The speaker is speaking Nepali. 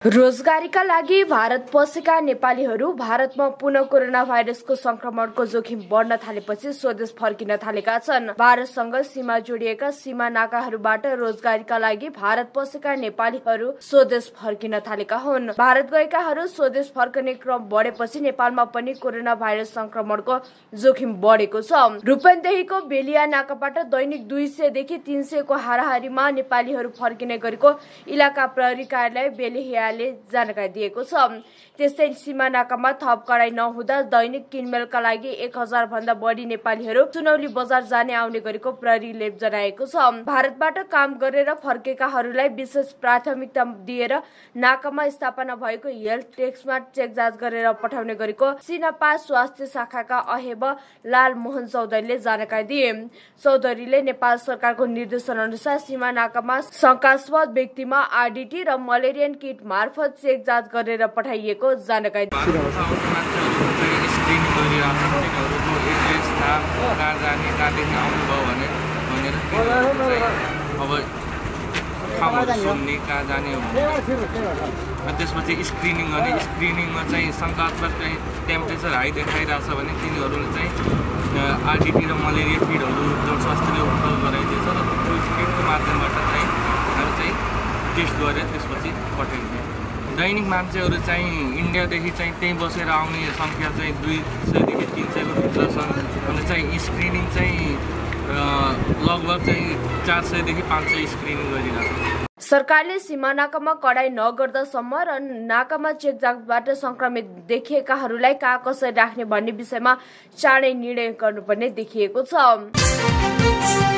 रोजगारीका लागि भारत पसेका नेपालीहरू भारतमा पुनः कोरोना भाइरसको संक्रमणको जोखिम बढ्न थालेपछि स्वदेश फर्किन थालेका छन्। भारतसँग सीमा जोडिएका सीमा नाकाहरूबाट रोजगारीका लागि भारत पसेका नेपालीहरू स्वदेश फर्किन थालेका हुन्। भारत गएकाहरू स्वदेश फर्कने क्रम बढेपछि नेपालमा पनि कोरोना भाइरस संक्रमणको जोखिम बढेको छ। रूपन्देहीको बेलिया नाकाबाट दैनिक 200 देखि 300 को हाराहारीमा नेपालीहरू फर्किने गरेको इलाका प्रहरी कार्यालय बेलिया जानकारी दिएको छ। त्यस्तै सीमा नाकामा थप कडाई नहुँदा दैनिक किनमेलका लागि 1000 भन्दा बढी नेपालीहरू सुनौली बजार जाने आउने गरेको प्रहरीले जनाएको छ। भारतबाट काम गरेर फर्केकाहरूलाई विशेष प्राथमिकता दिएर नाकामा स्थापना भएको हेल्थ डेस्कमा चेक जाँच गरेर पठाउने गरेको सिनापा स्वास्थ्य शाखाका अहेब लाल मोहन चौधरीले जानकारी दिए। चौधरीले नेपाल सरकारको निर्देशन अनुसार सीमा नाकामा शंकास्पद व्यक्तिमा आरडीटी र मलेरियन किट मार्फत चेक जाँच गरेर पठाइएको जानकारी त्यसपछि स्क्रिनिङ गर्ने स्क्रिनिङमा चाहिँ शंकास्पद टेम्परेचर हाई देखाइरहेछ भने तिनीहरूले चाहिँ आरडीटी र मलेरिया किटहरू जनस्वास्थ्यले उपलब्ध गराइदिन्छ र त्यो स्क्रिनिङको माध्यमबाट चाहिँ हामी चाहिँ टेस्ट गरेर त्यसपछि पठाइन्छ। दैनिक मान्छेहरू चाहिँ इन्डियादेखि चाहिँ त्यही बसेर आउने संख्या चाहिँ 200 देखि 300 को भित्र छन्। अनि चाहिँ स्क्रिनिङ चाहिँ लगभग चाहिँ 400 देखि 500 स्क्रिनिङ गरिरहेको छ। सरकारले सीमा नाकामा कडाई नगर्दासम्म र नाकामा चेक जाँचबाट संक्रमित देखिएकाहरूलाई कहाँ कसरी राख्ने भन्ने विषयमा चाँडै निर्णय गर्नुपर्ने देखिएको छ।